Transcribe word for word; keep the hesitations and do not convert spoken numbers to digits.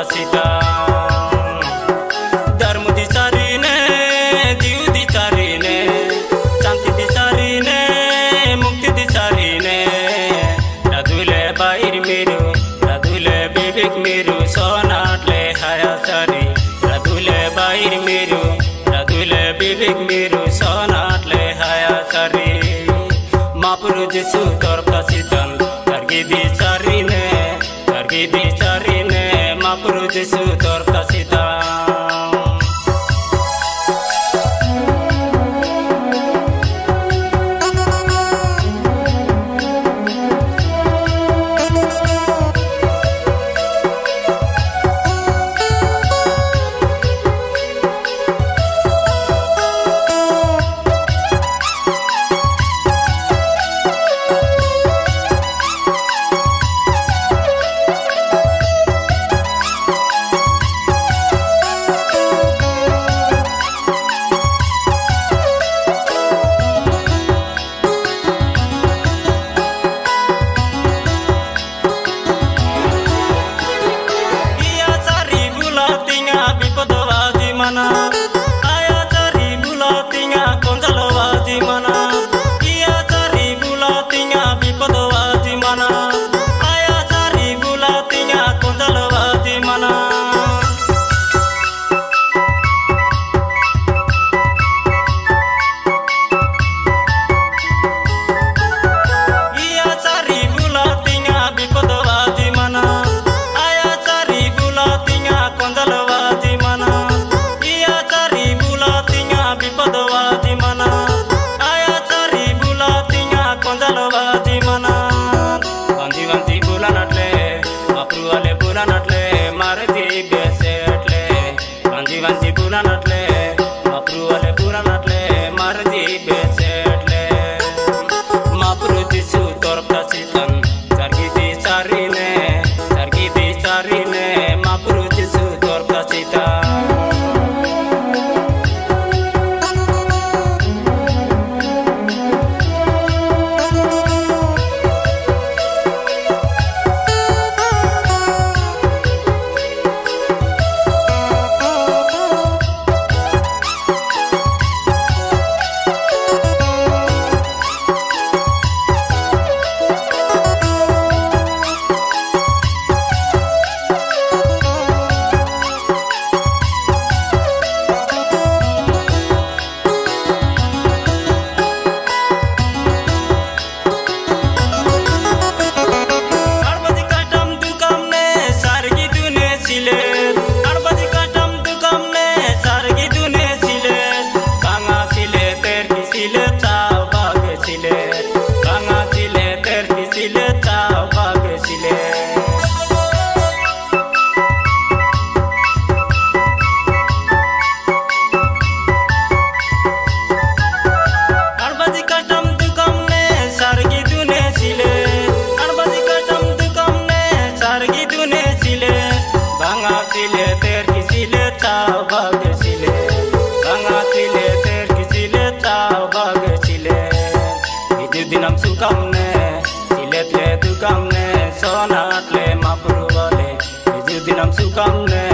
kasita Dharma dicari-ne, jiwa dicari-ne, cantik dicari-ne, mukti dicari-ne. Radule bair miru, radule bibik miru, sonatle hayasari. Radule bair miru, radule bibik miru, sonatle hayasari. Mapuru Jesu tor kasitan, kargi dicari-ne, kargi dicari-ne, mapuru Jesu tor kasitan. Aya cari bula tinga konjalo waji mana Iya cari bula tinga bipodo waji mana Aya cari bula tinga konjalo waji mana Iya cari bula tinga bipodo waji mana Aya cari bula tinga konjalo waji mana Bipodowaji mana aya cari bula tinga konjalowaji mana Wanti wanti bulan atle mapru ale bulan atle marti besetle Wanti wanti bulan atle mapru ale bulan atle marti besetle Mapru Jesu tor kasitan cargi dicari-ne cargi dicari-ne mapru Jesu tor kasitan Sile ter kisile chao bag sile Banga sile ter kisile chao bag sile Idu dinam sukam ne Silet le tukam ne Sonat le mapru wale Idu dinam sukam ne